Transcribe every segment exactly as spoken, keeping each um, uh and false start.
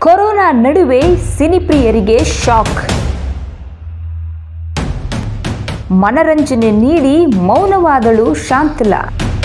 Corona ನಡುವೆ ಸಿನಿಪ್ರಿಯರಿಗೆ shock. ಮನರಂಜನೆ ನೀಡಿ ಮೌನವಾದಳು ಶಾಂತಲಾ.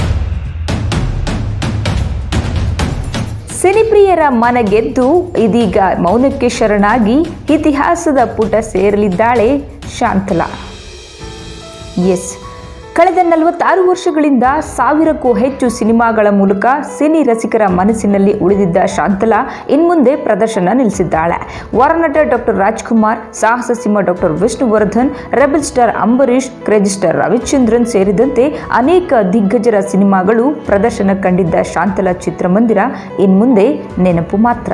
ಸಿನಿಪ್ರಿಯರ ಮನಗೆದ್ದು ಇದೀಗ ಮೌನಕ್ಕೆ ಶರಣಾಗಿ ಇತಿಹಾಸದ ಪುಟ ಸೇರಲಿದ್ದಾಳೆ ಶಾಂತಲಾ. ಎಸ್, ಕಳೆದ ನಲವತ್ತಾರು ವರ್ಷಗಳಿಂದ ಸಾವಿರಕ್ಕೂ ಹೆಚ್ಚು ಸಿನಿಮಾಗಳ ಮೂಲಕ ಸಿನಿ ರಸಿಕರ ಮನಸ್ಸಿನಲ್ಲಿ ಉಳಿದಿದ್ದ ಶಾಂತಲಾ ಇನ್ಮುಂದೆ ಪ್ರದರ್ಶನ ನಿಲ್ಲಿಸಿದ್ದಾಳೆ. ವರನಟ ಡಾಕ್ಟರ್ ರಾಜ್ಕುಮಾರ್, ಸಾಹಸ ಸಿಂಹ doctor Vishnuvardhan, rebel star Ambareesh, crazy star Ravichandran ಸೇರಿದಂತೆ ಅನೇಕ ದಿಗ್ಗಜರ ಸಿನಿಮಾಗಳು ಪ್ರದರ್ಶನ ಕಂಡಿದ್ದ ಶಾಂತಲಾ ಚಿತ್ರಮಂದಿರ ಇನ್ಮುಂದೆ ನೆನಪು ಮಾತ್ರ.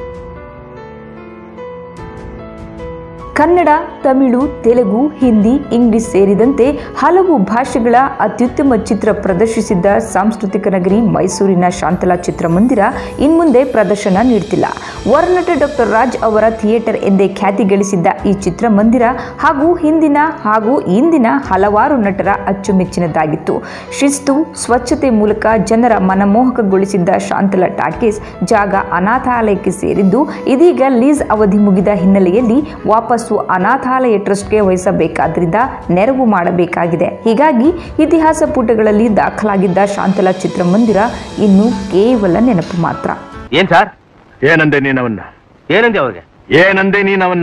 ಕನ್ನಡ, ತಮಿಳು, ತೆಲುಗು, ಹಿಂದಿ, ಇಂಗ್ಲಿಷ್ ಸೇರಿದಂತೆ ಹಲವು ಭಾಷೆಗಳ ಅತ್ಯುತ್ತಮ ಚಿತ್ರ ಪ್ರದರ್ಶಿಸಿದ್ದ ಸಾಂಸ್ಕೃತಿಕ ನಗರಿ ಮೈಸೂರಿನ ಶಾಂತಲಾ ಚಿತ್ರಮಂದಿರ ಇನ್ಮುಂದೆ ಪ್ರದರ್ಶನ ನೀಡುತ್ತಿಲ್ಲ. ವರನಟ ಡಾಕ್ಟರ್ ರಾಜ್ ಅವರ ಥಿಯೇಟರ್ ಎಂದೇ ಖ್ಯಾತಿ ಗಳಿಸಿದ್ದ ಈ ಚಿತ್ರಮಂದಿರ ಹಾಗೂ ಹಿಂದಿನ ಹಾಗೂ ಇಂದಿನ ಹಲವಾರು ನಟರ ಅಚ್ಚುಮೆಚ್ಚಿನದಾಗಿತ್ತು. ಶಿಸ್ತು, ಸ್ವಚ್ಛತೆ ಮೂಲಕ ಜನರ ಮನಮೋಹಕಗೊಳಿಸಿದ್ದ ಶಾಂತಲಾ ಟಾಕೀಸ್ ಜಾಗ ಅನಾಥಾಲಯಕ್ಕೆ ಸೇರಿದ್ದು ಇದೀಗ ಲೀಸ್ ಅವಧಿ ಮುಗಿದ ಹಿನ್ನೆಲೆಯಲ್ಲಿ ವಾಪಸ್ ಅನಾಥಾಲಯ ಟ್ರಸ್ಟ್ಗೆ ವಹಿಸಬೇಕಾದ್ರಿಂದ ನೆರವು ಮಾಡಬೇಕಾಗಿದೆ. ಹೀಗಾಗಿ ಇತಿಹಾಸ ಪುಟಗಳಲ್ಲಿ ದಾಖಲಾಗಿದ್ದ ಶಾಂತಲಾ ಚಿತ್ರಮಂದಿರ ಇನ್ನು ಕೇವಲ ನೆನಪು ಮಾತ್ರ. ಏನ್ ಸರ್, ಏನಂದೆ ನೀನವನ್ನ? ಏನಂದೆ ಅವ್ರಿಗೆ? ಏನಂದೆ ನೀನವನ್ನ?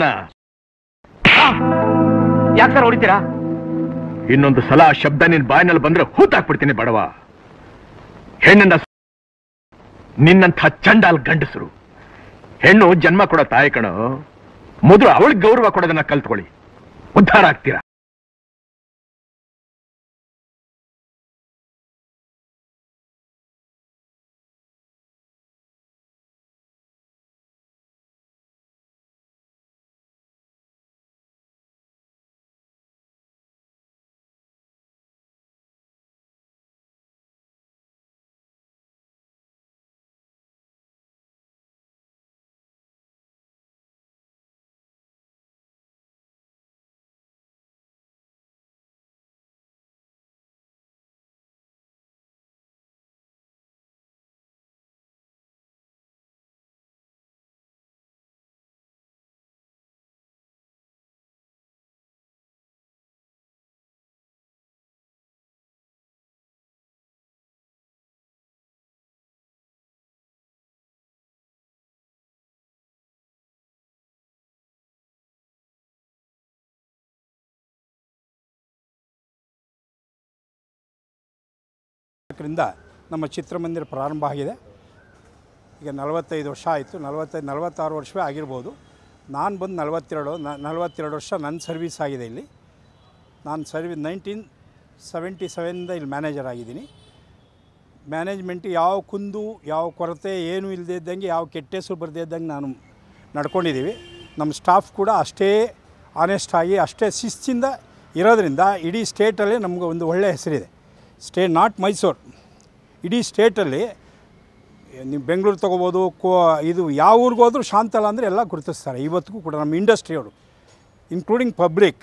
ಯಾಕೆ ಸರ್ ಹೊಡಿತೀರಾ? ಇನ್ನೊಂದು ಸಲ ಆ ಶಬ್ದ ನಿನ್ ಬಾಯಿನಲ್ಲಿ ಬಂದ್ರೆ ಹೂತಾಕ್ಬಿಡ್ತೀನಿ ಬಡವ. ಹೆಣ್ಣನ್ನ ನಿನ್ನಂಥ ಚಂಡಾಲ್ ಗಂಡಸರು. ಹೆಣ್ಣು ಜನ್ಮ ಕೊಡೋ ತಾಯಿ ಕಣೋ. ಮೊದಲು ಅವಳಿಗೆ ಗೌರವ ಕೊಡೋದನ್ನ ಕಲ್ತ್ಕೊಳ್ಳಿ, ಉದ್ಧಾರ ಆಗ್ತೀರಾ. ನಮ್ಮ ಚಿತ್ರಮಂದಿರ ಪ್ರಾರಂಭ ಆಗಿದೆ. ಈಗ ನಲವತ್ತೈದು ವರ್ಷ ಆಯಿತು. ನಲವತ್ತೈದು ನಲವತ್ತಾರು ವರ್ಷವೇ ಆಗಿರ್ಬೋದು. ನಾನು ಬಂದು ನಲವತ್ತೆರಡು ನಲವತ್ತೆರಡು ವರ್ಷ ನನ್ನ ಸರ್ವಿಸ್ ಆಗಿದೆ ಇಲ್ಲಿ. ನಾನು ಸರ್ವಿಸ್ ನೈನ್ಟೀನ್ ಸೆವೆಂಟಿ ಸೆವೆನಿಂದ ಇಲ್ಲಿ ಮ್ಯಾನೇಜರ್ ಆಗಿದ್ದೀನಿ. ಮ್ಯಾನೇಜ್ಮೆಂಟ್ ಯಾವ ಕುಂದು, ಯಾವ ಕೊರತೆ ಏನೂ ಇಲ್ಲದೇ ಇದ್ದಂಗೆ, ಯಾವ ಕೆಟ್ಟ ಹೆಸರು ಬರದೇ ಇದ್ದಂಗೆ ನಾನು ನಡ್ಕೊಂಡಿದ್ದೀವಿ. ನಮ್ಮ ಸ್ಟಾಫ್ ಕೂಡ ಅಷ್ಟೇ ಆನೆಸ್ಟಾಗಿ, ಅಷ್ಟೇ ಶಿಸ್ತಿಂದ ಇರೋದರಿಂದ ಇಡೀ ಸ್ಟೇಟಲ್ಲಿ ನಮ್ಗೆ ಒಂದು ಒಳ್ಳೆಯ ಹೆಸರಿದೆ. ಸ್ಟೇ ನಾಟ್ ಮೈಸೂರು, ಇಡೀ ಸ್ಟೇಟಲ್ಲಿ ನೀವು ಬೆಂಗಳೂರು ತೊಗೋಬೋದು, ಕೋ ಇದು ಯಾವ ಊರಿಗೂ ಹೋದರೂ ಶಾಂತಲಾ ಅಂದರೆ ಎಲ್ಲ ಗುರುತಿಸ್ತಾರೆ ಇವತ್ತಿಗೂ ಕೂಡ. ನಮ್ಮ ಇಂಡಸ್ಟ್ರಿಯವರು ಇನ್ಕ್ಲೂಡಿಂಗ್ ಪಬ್ಲಿಕ್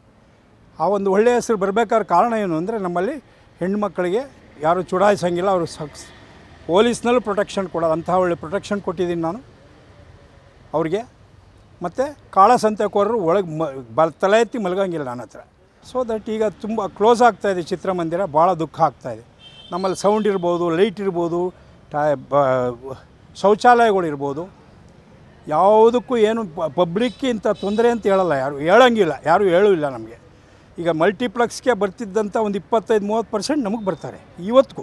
ಆ ಒಂದು ಒಳ್ಳೆಯ ಹೆಸರು ಬರಬೇಕಾದ್ರೆ ಕಾರಣ ಏನು ಅಂದರೆ, ನಮ್ಮಲ್ಲಿ ಹೆಣ್ಮಕ್ಕಳಿಗೆ ಯಾರು ಚುಡಾಯಿಸೋಂಗಿಲ್ಲ. ಅವರು ಸಕ್ಸ್ ಪೊಲೀಸ್ನಲ್ಲೂ ಪ್ರೊಟೆಕ್ಷನ್ ಕೊಡೋದು, ಅಂತಹ ಒಳ್ಳೆ ಪ್ರೊಟೆಕ್ಷನ್ ಕೊಟ್ಟಿದ್ದೀನಿ ನಾನು ಅವ್ರಿಗೆ. ಮತ್ತು ಕಾಳಸಂತೆಕೋರರು ಒಳಗೆ ಮ ಬ ತಲೆ ಎತ್ತಿ ಮಲಗೋಂಗಿಲ್ಲ ನನ್ನ ಹತ್ರ. ಸೊ ದಟ್ ಈಗ ತುಂಬ ಕ್ಲೋಸ್ ಆಗ್ತಾಯಿದೆ ಚಿತ್ರಮಂದಿರ. ಭಾಳ ದುಃಖ ಆಗ್ತಾಯಿದೆ. ನಮ್ಮಲ್ಲಿ ಸೌಂಡ್ ಇರ್ಬೋದು, ಲೈಟ್ ಇರ್ಬೋದು, ಟಾ ಶೌಚಾಲಯಗಳಿರ್ಬೋದು, ಯಾವುದಕ್ಕೂ ಏನು ಪಬ್ಲಿಕ್ಗೆ ಇಂಥ ತೊಂದರೆ ಅಂತ ಹೇಳಲ್ಲ, ಯಾರು ಹೇಳೋಂಗಿಲ್ಲ, ಯಾರೂ ಹೇಳೂ ಇಲ್ಲ ನಮಗೆ. ಈಗ ಮಲ್ಟಿಪ್ಲೆಕ್ಸ್ಗೆ ಬರ್ತಿದ್ದಂಥ ಒಂದು ಇಪ್ಪತ್ತೈದು ಮೂವತ್ತು ಪರ್ಸೆಂಟ್ ನಮಗೆ ಬರ್ತಾರೆ ಇವತ್ತಿಗೂ.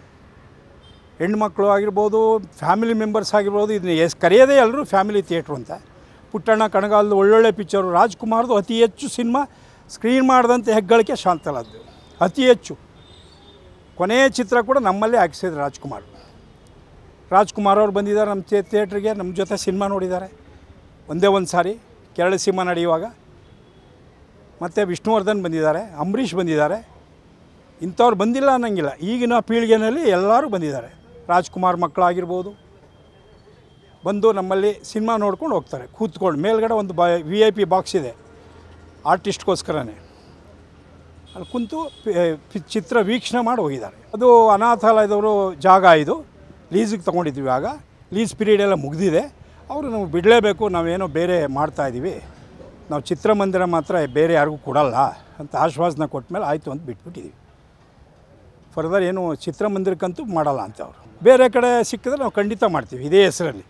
ಹೆಣ್ಮಕ್ಳು ಆಗಿರ್ಬೋದು, ಫ್ಯಾಮಿಲಿ ಮೆಂಬರ್ಸ್ ಆಗಿರ್ಬೋದು. ಇದನ್ನ ಎಸ್ ಕರೆಯೋದೇ ಎಲ್ಲರೂ ಫ್ಯಾಮಿಲಿ ಥಿಯೇಟ್ರು ಅಂತ. ಪುಟ್ಟಣ್ಣ ಕಣಗಾಲದ ಒಳ್ಳೊಳ್ಳೆ ಪಿಕ್ಚರು, ರಾಜ್ಕುಮಾರ್ದು ಅತಿ ಹೆಚ್ಚು ಸಿನಿಮಾ ಸ್ಕ್ರೀನ್ ಮಾಡಿದಂಥ ಹೆಗ್ಗಳಿಕೆ ಶಾಂತಲಾದ್ದು ಅತಿ ಹೆಚ್ಚು. ಕೊನೆಯ ಚಿತ್ರ ಕೂಡ ನಮ್ಮಲ್ಲೇ ಹಾಕಿಸಿದ್ರು ರಾಜ್ಕುಮಾರ್. ರಾಜ್ಕುಮಾರ್ ಅವ್ರು ಬಂದಿದ್ದಾರೆ ನಮ್ಮ ಥಿಯೇಟ್ರಿಗೆ, ನಮ್ಮ ಜೊತೆ ಸಿನಿಮಾ ನೋಡಿದ್ದಾರೆ ಒಂದೇ ಒಂದು ಸಾರಿ ಕೇರಳ ಸಿನಿಮಾ ನಡೆಯುವಾಗ. ಮತ್ತು ವಿಷ್ಣುವರ್ಧನ್ ಬಂದಿದ್ದಾರೆ, ಅಂಬರೀಷ್ ಬಂದಿದ್ದಾರೆ. ಇಂಥವ್ರು ಬಂದಿಲ್ಲ ಅನ್ನೋಂಗಿಲ್ಲ. ಈಗಿನ ಪೀಳಿಗೆಯಲ್ಲಿ ಎಲ್ಲರೂ ಬಂದಿದ್ದಾರೆ. ರಾಜ್ಕುಮಾರ್ ಮಕ್ಕಳಾಗಿರ್ಬೋದು ಬಂದು ನಮ್ಮಲ್ಲಿ ಸಿನಿಮಾ ನೋಡ್ಕೊಂಡು ಹೋಗ್ತಾರೆ ಕೂತ್ಕೊಂಡು. ಮೇಲ್ಗಡೆ ಒಂದು ಬ ವಿ ಐ ಪಿ ಬಾಕ್ಸ್ ಇದೆ ಆರ್ಟಿಸ್ಟ್ಗೋಸ್ಕರನೇ. ಅಲ್ಲಿ ಕುಂತು ಚಿತ್ರ ವೀಕ್ಷಣೆ ಮಾಡಿ ಹೋಗಿದ್ದಾರೆ. ಅದು ಅನಾಥಾಲಯದವರು ಜಾಗ ಇದು ಲೀಸಿಗೆ ತೊಗೊಂಡಿದ್ವಿ. ಆಗ ಲೀಸ್ ಪೀರಿಯಡ್ ಎಲ್ಲ ಮುಗಿದಿದೆ. ಅವರು ನಾವು ಬಿಡಲೇಬೇಕು, ನಾವೇನೋ ಬೇರೆ ಮಾಡ್ತಾಯಿದ್ದೀವಿ, ನಾವು ಚಿತ್ರಮಂದಿರ ಮಾತ್ರ ಬೇರೆ ಯಾರಿಗೂ ಕೊಡಲ್ಲ ಅಂತ ಆಶ್ವಾಸನೆ ಕೊಟ್ಟ ಮೇಲೆ ಆಯಿತು ಅಂತ ಬಿಟ್ಬಿಟ್ಟಿದ್ದೀವಿ. ಫರ್ದರ್ ಏನು ಚಿತ್ರಮಂದಿರಕ್ಕಂತೂ ಮಾಡಲ್ಲ ಅಂತ ಅವರು. ಬೇರೆ ಕಡೆ ಸಿಕ್ಕಿದ್ರೆ ನಾವು ಖಂಡಿತ ಮಾಡ್ತೀವಿ ಇದೇ ಹೆಸರಲ್ಲಿ.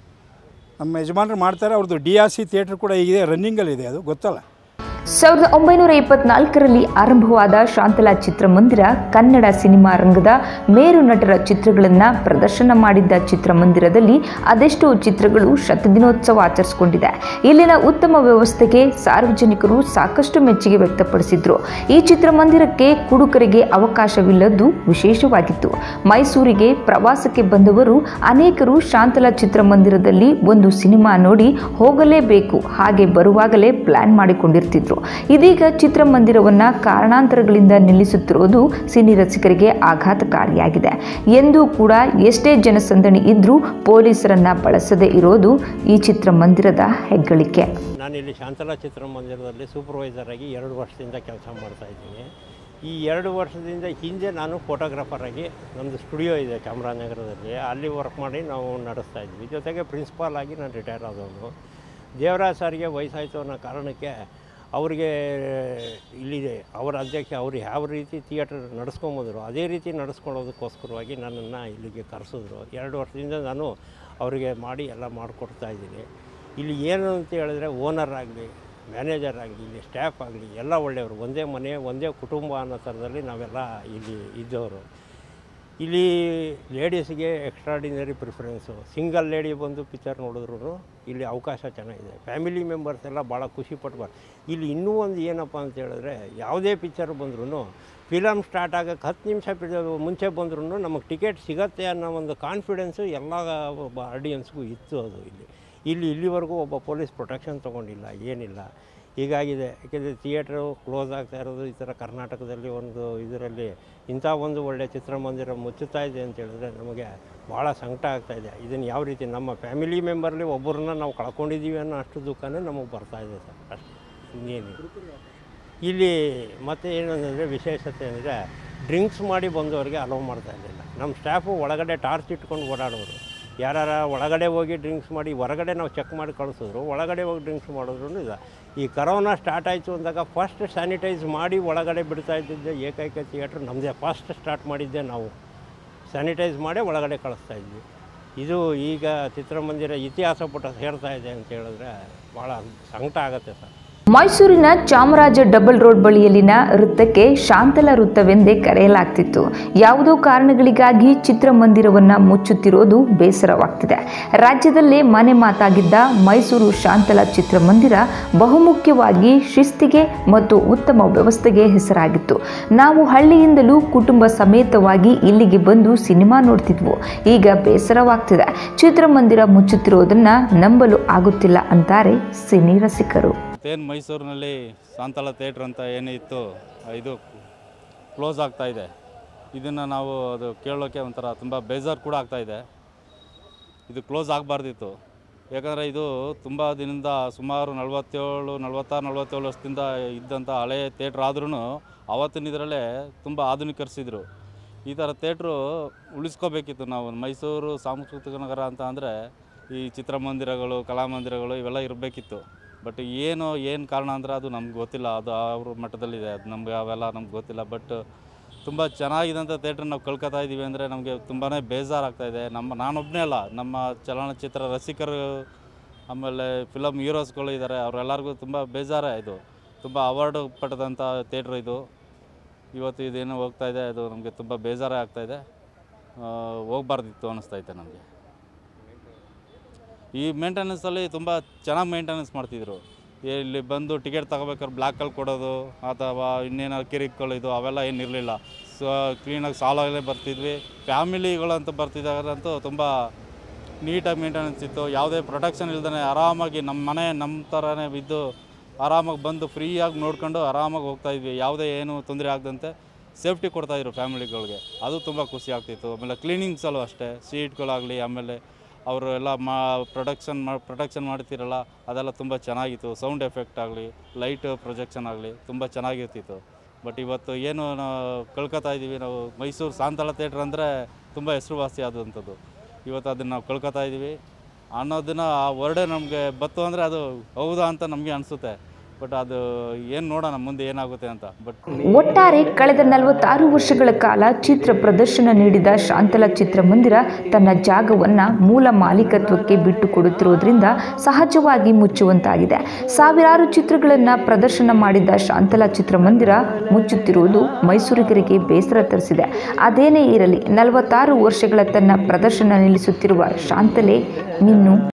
ನಮ್ಮ ಯಜಮಾನರು ಮಾಡ್ತಾರೆ, ಅವ್ರದ್ದು ಡಿ ಆರ್ ಸಿ ಥಿಯೇಟ್ರ್ ಕೂಡ ಇದೆ, ರನ್ನಿಂಗಲ್ಲಿದೆ, ಅದು ಗೊತ್ತಲ್ಲ. ಸಾವಿರದ ಒಂಬೈನೂರ ಇಪ್ಪತ್ನಾಲ್ಕರಲ್ಲಿ ಆರಂಭವಾದ ಶಾಂತಲಾ ಚಿತ್ರಮಂದಿರ ಕನ್ನಡ ಸಿನಿಮಾ ರಂಗದ ಮೇರು ನಟರ ಚಿತ್ರಗಳನ್ನು ಪ್ರದರ್ಶನ ಮಾಡಿದ್ದ ಚಿತ್ರಮಂದಿರದಲ್ಲಿ ಅದೆಷ್ಟೋ ಚಿತ್ರಗಳು ಶತದಿನೋತ್ಸವ ಆಚರಿಸಿಕೊಂಡಿದೆ. ಇಲ್ಲಿನ ಉತ್ತಮ ವ್ಯವಸ್ಥೆಗೆ ಸಾರ್ವಜನಿಕರು ಸಾಕಷ್ಟು ಮೆಚ್ಚುಗೆ ವ್ಯಕ್ತಪಡಿಸಿದ್ರು. ಈ ಚಿತ್ರಮಂದಿರಕ್ಕೆ ಕುಡುಕರಿಗೆ ಅವಕಾಶವಿಲ್ಲದ್ದು ವಿಶೇಷವಾಗಿತ್ತು. ಮೈಸೂರಿಗೆ ಪ್ರವಾಸಕ್ಕೆ ಬಂದವರು ಅನೇಕರು ಶಾಂತಲಾ ಚಿತ್ರಮಂದಿರದಲ್ಲಿ ಒಂದು ಸಿನಿಮಾ ನೋಡಿ ಹೋಗಲೇಬೇಕು, ಹಾಗೆ ಬರುವಾಗಲೇ ಪ್ಲಾನ್ ಮಾಡಿಕೊಂಡಿರ್ತಿದ್ರು. ಇದೀಗ ಚಿತ್ರಮಂದಿರವನ್ನ ಕಾರಣಾಂತರಗಳಿಂದ ನಿಲ್ಲಿಸುತ್ತಿರುವುದು ಸಿನಿ ರಸಿಕರಿಗೆ ಆಘಾತಕಾರಿಯಾಗಿದೆ. ಎಂದೂ ಕೂಡ ಎಷ್ಟೇ ಜನಸಂದಣಿ ಇದ್ರೂ ಪೊಲೀಸರನ್ನ ಬಳಸದೇ ಇರೋದು ಈ ಚಿತ್ರಮಂದಿರದ ಹೆಗ್ಗಳಿಕೆ. ನಾನಿಲ್ಲಿ ಶಾಂತಲಾ ಚಿತ್ರಮಂದಿರದಲ್ಲಿ ಸೂಪರ್ವೈಸರ್ ಆಗಿ ಎರಡು ವರ್ಷದಿಂದ ಕೆಲಸ ಮಾಡ್ತಾ ಇದ್ದೀನಿ. ಈ ಎರಡು ವರ್ಷದಿಂದ ಹಿಂದೆ ನಾನು ಫೋಟೋಗ್ರಾಫರ್ ಆಗಿ ನಮ್ಮದು ಸ್ಟುಡಿಯೋ ಇದೆ ಚಾಮರಾಜನಗರದಲ್ಲಿ, ಅಲ್ಲಿ ವರ್ಕ್ ಮಾಡಿ ನಾವು ನಡೆಸ್ತಾ ಇದ್ವಿ. ಜೊತೆಗೆ ಪ್ರಿನ್ಸಿಪಾಲ್ ಆಗಿ ನಾನು ರಿಟೈರ್ ಆದವನು. ದೇವರಾಜ್ ಸಾರಿಗೆ ವಯಸ್ಸಾಯಿತು ಅನ್ನೋ ಕಾರಣಕ್ಕೆ ಅವರಿಗೆ ಇಲ್ಲಿದೆ ಅವರ ಅಧ್ಯಕ್ಷ ಅವರು ಯಾವ ರೀತಿ ಥಿಯೇಟರ್ ನಡೆಸ್ಕೊಂಬಂದರು ಅದೇ ರೀತಿ ನಡೆಸ್ಕೊಳ್ಳೋದಕ್ಕೋಸ್ಕರವಾಗಿ ನನ್ನನ್ನು ಇಲ್ಲಿಗೆ ಕರೆಸಿದ್ರು. ಎರಡು ವರ್ಷದಿಂದ ನಾನು ಅವರಿಗೆ ಮಾಡಿ ಎಲ್ಲ ಮಾಡಿಕೊಡ್ತಾ ಇದ್ದೀನಿ. ಇಲ್ಲಿ ಏನು ಅಂತ ಹೇಳಿದ್ರೆ ಓನರ್ ಆಗಲಿ, ಮ್ಯಾನೇಜರ್ ಆಗಲಿ, ಇಲ್ಲಿ ಸ್ಟಾಫ್ ಆಗಲಿ ಎಲ್ಲ ಒಳ್ಳೆಯವರು, ಒಂದೇ ಮನೆ ಒಂದೇ ಕುಟುಂಬ ಅನ್ನೋ ಥರದಲ್ಲಿ ನಾವೆಲ್ಲ ಇಲ್ಲಿ ಇದ್ದವರು. ಇಲ್ಲಿ ಲೇಡೀಸ್ಗೆ ಎಕ್ಸ್ಟ್ರಾಡಿನರಿ ಪ್ರಿಫರೆನ್ಸು. ಸಿಂಗಲ್ ಲೇಡಿ ಬಂದು ಪಿಕ್ಚರ್ ನೋಡಿದ್ರು ಇಲ್ಲಿ ಅವಕಾಶ ಚೆನ್ನಾಗಿದೆ. ಫ್ಯಾಮಿಲಿ ಮೆಂಬರ್ಸ್ ಎಲ್ಲ ಭಾಳ ಖುಷಿ ಪಟ್ಬಾರ್ದು. ಇಲ್ಲಿ ಇನ್ನೂ ಒಂದು ಏನಪ್ಪ ಅಂತ ಹೇಳಿದ್ರೆ, ಯಾವುದೇ ಪಿಕ್ಚರ್ ಬಂದ್ರೂ ಫಿಲಮ್ ಸ್ಟಾರ್ಟ್ ಆಗೋಕ್ಕೆ ಹತ್ತು ನಿಮಿಷ ಮುಂಚೆ ಬಂದ್ರೂ ನಮಗೆ ಟಿಕೆಟ್ ಸಿಗತ್ತೆ ಅನ್ನೋ ಒಂದು ಕಾನ್ಫಿಡೆನ್ಸು ಎಲ್ಲ ಆಡಿಯನ್ಸ್ಗೂ ಇತ್ತು. ಅದು ಇಲ್ಲಿ ಇಲ್ಲಿ ಇಲ್ಲಿವರೆಗೂ ಒಬ್ಬ ಪೊಲೀಸ್ ಪ್ರೊಟೆಕ್ಷನ್ ತೊಗೊಂಡಿಲ್ಲ, ಏನಿಲ್ಲ. ಹೀಗಾಗಿದೆ. ಯಾಕೆಂದರೆ ಥಿಯೇಟ್ರು ಕ್ಲೋಸ್ ಆಗ್ತಾ ಇರೋದು ಈ ಥರ ಕರ್ನಾಟಕದಲ್ಲಿ ಒಂದು ಇದರಲ್ಲಿ ಇಂಥ ಒಂದು ಒಳ್ಳೆಯ ಚಿತ್ರಮಂದಿರ ಮುಚ್ಚುತ್ತಾ ಇದೆ ಅಂತ ಹೇಳಿದ್ರೆ ನಮಗೆ ಭಾಳ ಸಂಕಟ ಆಗ್ತಾಯಿದೆ. ಇದನ್ನು ಯಾವ ರೀತಿ ನಮ್ಮ ಫ್ಯಾಮಿಲಿ ಮೆಂಬರ್ಲಿ ಒಬ್ಬರನ್ನ ನಾವು ಕಳ್ಕೊಂಡಿದ್ದೀವಿ ಅನ್ನೋ ಅಷ್ಟು ದುಃಖನೇ ನಮಗೆ ಬರ್ತಾಯಿದೆ ಸರ್, ಅಷ್ಟೇ, ಇನ್ನೇನು. ಇಲ್ಲಿ ಮತ್ತು ಏನಂದರೆ ವಿಶೇಷತೆ ಅಂದರೆ ಡ್ರಿಂಕ್ಸ್ ಮಾಡಿ ಬಂದವರಿಗೆ ಅಲೋ ಮಾಡ್ತಾ ಇರಲಿಲ್ಲ. ನಮ್ಮ ಸ್ಟಾಫು ಒಳಗಡೆ ಟಾರ್ಚ್ ಇಟ್ಕೊಂಡು ಓಡಾಡೋರು. ಯಾರು ಒಳಗಡೆ ಹೋಗಿ ಡ್ರಿಂಕ್ಸ್ ಮಾಡಿ ಹೊರಗಡೆ ನಾವು ಚೆಕ್ ಮಾಡಿ ಕಳಿಸಿದ್ರು, ಒಳಗಡೆ ಹೋಗಿ ಡ್ರಿಂಕ್ಸ್ ಮಾಡಿದ್ರು ಇಲ್ಲ. ಈ ಕರೋನಾ ಸ್ಟಾರ್ಟ್ ಆಯಿತು ಅಂದಾಗ ಫಸ್ಟ್ ಸ್ಯಾನಿಟೈಸ್ ಮಾಡಿ ಒಳಗಡೆ ಬಿಡ್ತಾ ಇದ್ದಿದ್ದೆ ಏಕೈಕ ಥಿಯೇಟ್ರ್ ನಮ್ಮದೇ. ಫಸ್ಟ್ ಸ್ಟಾರ್ಟ್ ಮಾಡಿದ್ದೆ ನಾವು, ಸ್ಯಾನಿಟೈಸ್ ಮಾಡೇ ಒಳಗಡೆ ಕಳಿಸ್ತಾ ಇದ್ವಿ. ಇದು ಈಗ ಚಿತ್ರಮಂದಿರ ಇತಿಹಾಸ ಪುಟ ಸೇರ್ತಾ ಇದೆ ಅಂತ ಹೇಳಿದ್ರೆ ಭಾಳ ಸಂಕಟ ಆಗುತ್ತೆ ಸರ್. ಮೈಸೂರಿನ ಚಾಮರಾಜ ಡಬಲ್ ರೋಡ್ ಬಳಿಯಲ್ಲಿನ ವೃತ್ತಕ್ಕೆ ಶಾಂತಲಾ ವೃತ್ತವೆಂದೇ ಕರೆಯಲಾಗ್ತಿತ್ತು. ಯಾವುದೋ ಕಾರಣಗಳಿಗಾಗಿ ಚಿತ್ರಮಂದಿರವನ್ನು ಮುಚ್ಚುತ್ತಿರೋದು ಬೇಸರವಾಗ್ತಿದೆ. ರಾಜ್ಯದಲ್ಲೇ ಮನೆ ಮಾತಾಗಿದ್ದ ಮೈಸೂರು ಶಾಂತಲಾ ಚಿತ್ರಮಂದಿರ ಬಹುಮುಖ್ಯವಾಗಿ ಶಿಸ್ತಿಗೆ ಮತ್ತು ಉತ್ತಮ ವ್ಯವಸ್ಥೆಗೆ ಹೆಸರಾಗಿತ್ತು. ನಾವು ಹಳ್ಳಿಯಿಂದಲೂ ಕುಟುಂಬ ಸಮೇತವಾಗಿ ಇಲ್ಲಿಗೆ ಬಂದು ಸಿನಿಮಾ ನೋಡ್ತಿದ್ವು. ಈಗ ಬೇಸರವಾಗ್ತಿದೆ. ಚಿತ್ರಮಂದಿರ ಮುಚ್ಚುತ್ತಿರೋದನ್ನ ನಂಬಲು ಆಗುತ್ತಿಲ್ಲ ಅಂತಾರೆ ಸಿನಿ ರಸಿಕರು. ಏನು ಮೈಸೂರಿನಲ್ಲಿ ಶಾಂತಲಾ ಥಿಯೇಟ್ರ್ ಅಂತ ಏನಿತ್ತು ಇದು ಕ್ಲೋಸ್ ಆಗ್ತಾಯಿದೆ. ಇದನ್ನು ನಾವು ಅದು ಕೇಳೋಕ್ಕೆ ಒಂಥರ ತುಂಬ ಬೇಜಾರು ಕೂಡ ಆಗ್ತಾಯಿದೆ. ಇದು ಕ್ಲೋಸ್ ಆಗಬಾರ್ದಿತ್ತು. ಯಾಕಂದರೆ ಇದು ತುಂಬ ದಿನದಿಂದ ಸುಮಾರು ನಲವತ್ತೇಳು ನಲವತ್ತಾರು ನಲವತ್ತೇಳು ವರ್ಷದಿಂದ ಇದ್ದಂಥ ಹಳೆಯ ಥಿಯೇಟ್ರ್ ಆದ್ರೂ ಆವತ್ತಿನ ಇದರಲ್ಲೇ ತುಂಬ ಆಧುನೀಕರಿಸಿದ್ರು. ಈ ಥರ ಥಿಯೇಟ್ರು ಉಳಿಸ್ಕೋಬೇಕಿತ್ತು. ನಾವು ಮೈಸೂರು ಸಾಂಸ್ಕೃತಿಕ ನಗರ ಅಂತ ಅಂದರೆ ಈ ಚಿತ್ರಮಂದಿರಗಳು, ಕಲಾಮಂದಿರಗಳು ಇವೆಲ್ಲ ಇರಬೇಕಿತ್ತು. ಬಟ್ ಏನು ಏನು ಕಾರಣ ಅಂದರೆ ಅದು ನಮ್ಗೆ ಗೊತ್ತಿಲ್ಲ. ಅದು ಅವ್ರ ಮಟ್ಟದಲ್ಲಿದೆ, ಅದು ನಮ್ಗೆ ಅವೆಲ್ಲ ನಮ್ಗೆ ಗೊತ್ತಿಲ್ಲ. ಬಟ್ ತುಂಬ ಚೆನ್ನಾಗಿದ್ದಂಥ ಥಿಯೇಟ್ರ್ ನಾವು ಕಳ್ಕೊತಾ ಇದ್ದೀವಿ ಅಂದರೆ ನಮಗೆ ತುಂಬಾ ಬೇಜಾರಾಗ್ತಾಯಿದೆ. ನಮ್ಮ ನಾನೊಬ್ಬನೇ ಅಲ್ಲ, ನಮ್ಮ ಚಲನಚಿತ್ರ ರಸಿಕರು ಆಮೇಲೆ ಫಿಲಮ್ ಹೀರೋಸ್ಗಳು ಇದ್ದಾರೆ, ಅವರೆಲ್ಲರಿಗೂ ತುಂಬ ಬೇಜಾರೇ. ಇದು ತುಂಬ ಅವಾರ್ಡ್ ಪಡೆದಂಥ ಥಿಯೇಟ್ರ್ ಇದು. ಇವತ್ತು ಇದೇನು ಹೋಗ್ತಾಯಿದೆ ಅದು ನಮಗೆ ತುಂಬ ಬೇಜಾರೇ ಆಗ್ತಾಯಿದೆ. ಹೋಗ್ಬಾರ್ದಿತ್ತು ಅನ್ನಿಸ್ತೈತೆ ನಮಗೆ. ಈ ಮೇಂಟೆನೆನ್ಸಲ್ಲಿ ತುಂಬ ಚೆನ್ನಾಗಿ ಮೇಂಟೆನೆನ್ಸ್ ಮಾಡ್ತಿದ್ರು. ಇಲ್ಲಿ ಬಂದು ಟಿಕೆಟ್ ತಗೋಬೇಕಾದ್ರೆ ಬ್ಲ್ಯಾಕಲ್ಲಿ ಕೊಡೋದು ಅಥವಾ ಇನ್ನೇನಾದ್ರು ಕಿರಿಕ್ಕೊಳ್ಳೋದು ಅವೆಲ್ಲ ಏನಿರಲಿಲ್ಲ. ಸೊ ಕ್ಲೀನಾಗಿ ಸಾಲಾಗಲೇ ಬರ್ತಿದ್ವಿ. ಫ್ಯಾಮಿಲಿಗಳಂತ ಬರ್ತಿದ್ದಾಗಂತೂ ತುಂಬ ನೀಟಾಗಿ ಮೇಂಟೆನೆನ್ಸ್ ಇತ್ತು. ಯಾವುದೇ ಪ್ರೊಟೆಕ್ಷನ್ ಇಲ್ದೇ ಆರಾಮಾಗಿ ನಮ್ಮ ಮನೆ ನಮ್ಮ ಥರನೇ ಇದ್ದು ಆರಾಮಾಗಿ ಬಂದು ಫ್ರೀಯಾಗಿ ನೋಡ್ಕೊಂಡು ಆರಾಮಾಗಿ ಹೋಗ್ತಾಯಿದ್ವಿ. ಯಾವುದೇ ಏನು ತೊಂದರೆ ಆಗದಂತೆ ಸೇಫ್ಟಿ ಕೊಡ್ತಾಯಿದ್ರು ಫ್ಯಾಮಿಲಿಗಳಿಗೆ. ಅದು ತುಂಬ ಖುಷಿ ಆಗ್ತಿತ್ತು. ಆಮೇಲೆ ಕ್ಲೀನಿಂಗ್ಸಲ್ಲೂ ಅಷ್ಟೇ, ಸೀಟ್ಗಳಾಗಲಿ ಆಮೇಲೆ ಅವರು ಎಲ್ಲ ಮಾ ಪ್ರೊಡಕ್ಷನ್ ಮಾ ಪ್ರೊಟೆಕ್ಷನ್ ಮಾಡ್ತಿರಲ್ಲ ಅದೆಲ್ಲ ತುಂಬ ಚೆನ್ನಾಗಿತ್ತು. ಸೌಂಡ್ ಎಫೆಕ್ಟ್ ಆಗಲಿ, ಲೈಟ್ ಪ್ರೊಜೆಕ್ಷನ್ ಆಗಲಿ ತುಂಬ ಚೆನ್ನಾಗಿರ್ತಿತ್ತು. ಬಟ್ ಇವತ್ತು ಏನು ನಾವು ಕಳ್ಕೊತಾ ಇದ್ದೀವಿ. ನಾವು ಮೈಸೂರು ಶಾಂತಲಾ ಥಿಯೇಟ್ರ್ ಅಂದರೆ ತುಂಬ ಹೆಸರುವಾಸಿ ಆದಂಥದ್ದು. ಇವತ್ತು ಅದನ್ನು ನಾವು ಕಳ್ಕೊತಾ ಇದ್ದೀವಿ. ಅನ್ನೋದನ್ನ ಆ ವರ್ಡೇ ನಮಗೆ ಬತ್ತು ಅಂದರೆ ಅದು ಹೌದಾ ಅಂತ ನಮಗೆ ಅನಿಸುತ್ತೆ. ಬಟ್ ಅದು ಏನು ನೋಡೋಣ ಮುಂದೆ ಏನಾಗುತ್ತೆ ಅಂತ. ಬಟ್ ಒಟ್ಟಾರೆ ಕಳೆದ ನಲವತ್ತಾರು ವರ್ಷಗಳ ಕಾಲ ಚಿತ್ರ ಪ್ರದರ್ಶನ ನೀಡಿದ ಶಾಂತಲಾ ಚಿತ್ರಮಂದಿರ ತನ್ನ ಜಾಗವನ್ನು ಮೂಲ ಮಾಲೀಕತ್ವಕ್ಕೆ ಬಿಟ್ಟು ಕೊಡುತ್ತಿರುವುದರಿಂದ ಸಹಜವಾಗಿ ಮುಚ್ಚುವಂತಾಗಿದೆ. ಸಾವಿರಾರು ಚಿತ್ರಗಳನ್ನು ಪ್ರದರ್ಶನ ಮಾಡಿದ ಶಾಂತಲಾ ಚಿತ್ರಮಂದಿರ ಮುಚ್ಚುತ್ತಿರುವುದು ಮೈಸೂರಿಗರಿಗೆ ಬೇಸರ ತರಿಸಿದೆ. ಅದೇನೇ ಇರಲಿ, ನಲವತ್ತಾರು ವರ್ಷಗಳ ತನ್ನ ಪ್ರದರ್ಶನ ನಿಲ್ಲಿಸುತ್ತಿರುವ ಶಾಂತಲೆ ಮಿನ್ನು